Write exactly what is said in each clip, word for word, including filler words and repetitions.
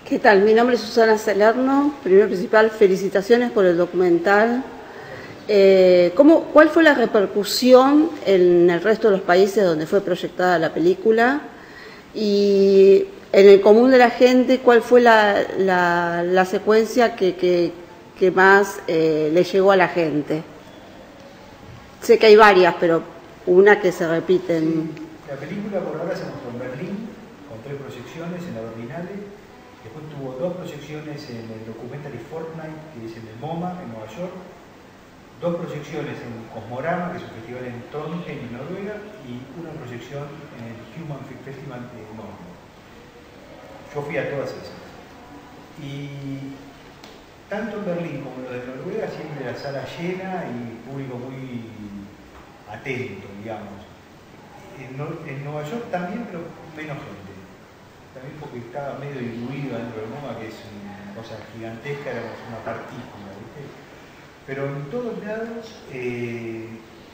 ¿Qué tal? Mi nombre es Susana Salerno. Primero principal, felicitaciones por el documental. Eh, ¿cómo, ¿Cuál fue la repercusión en el resto de los países donde fue proyectada la película? Y en el común de la gente, ¿cuál fue la, la, la secuencia que, que, que más eh, le llegó a la gente? Sé que hay varias, pero una que se repiten. Sí, la película por ahora se mostró en Berlín, con tres proyecciones en la Berlinale. Después tuvo dos proyecciones en el Documentary Fortnight, que es en el MoMA, en Nueva York. Dos proyecciones en Cosmorama, que es un festival en Trondheim, en Noruega. Y una proyección en el Human Film Festival de Noruega. Yo fui a todas esas. Y tanto en Berlín como en lo de Noruega, siempre la sala llena y público muy atento, digamos. En, no en Nueva York también, pero menos gente. También porque estaba medio diluido dentro del MoMA, que es una cosa gigantesca, éramos una partícula, ¿viste? Pero en todos lados eh,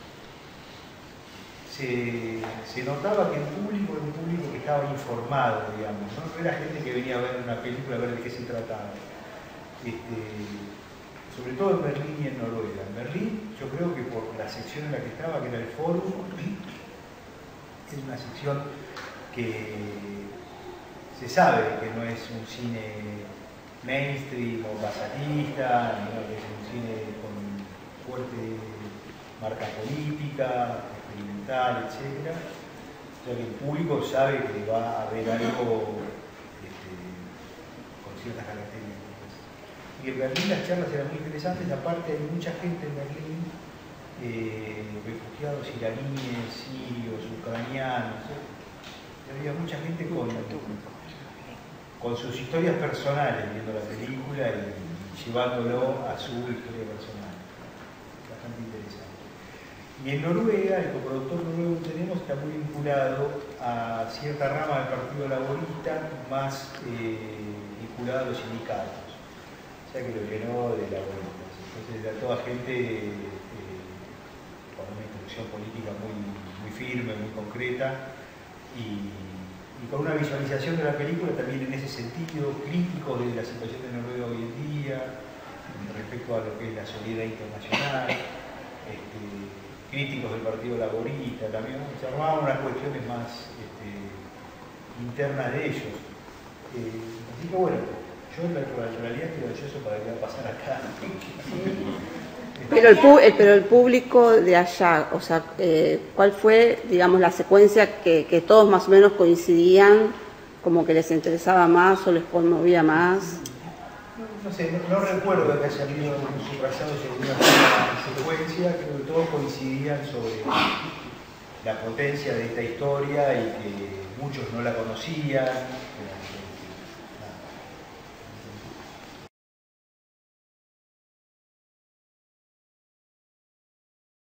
se, se notaba que el público era un público que estaba informado, digamos, ¿no? No era gente que venía a ver una película a ver de qué se trataba. Este, sobre todo en Berlín y en Noruega. En Berlín, yo creo que por la sección en la que estaba, que era el Forum, es una sección que se sabe que no es un cine mainstream o basalista, sino que es un cine con fuerte marca política, experimental, etcétera. O sea que el público sabe que va a haber algo este, con ciertas características. Y en Berlín las charlas eran muy interesantes, aparte hay mucha gente en Berlín, eh, refugiados iraníes, sirios, ucranianos, ¿eh? Había mucha gente con, con sus historias personales viendo la película y, y llevándolo a su historia personal. Bastante interesante. Y en Noruega, el coproductor noruego que tenemos está muy vinculado a cierta rama del Partido Laborista, más eh, vinculado a los sindicatos. O sea que lo llenó de laboristas. Entonces era toda gente eh, con una instrucción política muy, muy firme, muy concreta y, y con una visualización de la película también en ese sentido, crítico de la situación de Noruega hoy en día, respecto a lo que es la solidaridad internacional, este, críticos del Partido Laborista, también se armaban unas cuestiones más este, internas de ellos. Eh, así que bueno, yo en realidad estoy ansioso para qué va a pasar acá. Pero el, pu pero el público de allá, o sea, eh, ¿cuál fue, digamos, la secuencia que, que todos más o menos coincidían, como que les interesaba más o les conmovía más? No, no sé, no, no recuerdo que haya habido un subrayado sobre una secuencia, creo que todos coincidían sobre la potencia de esta historia y que muchos no la conocían, que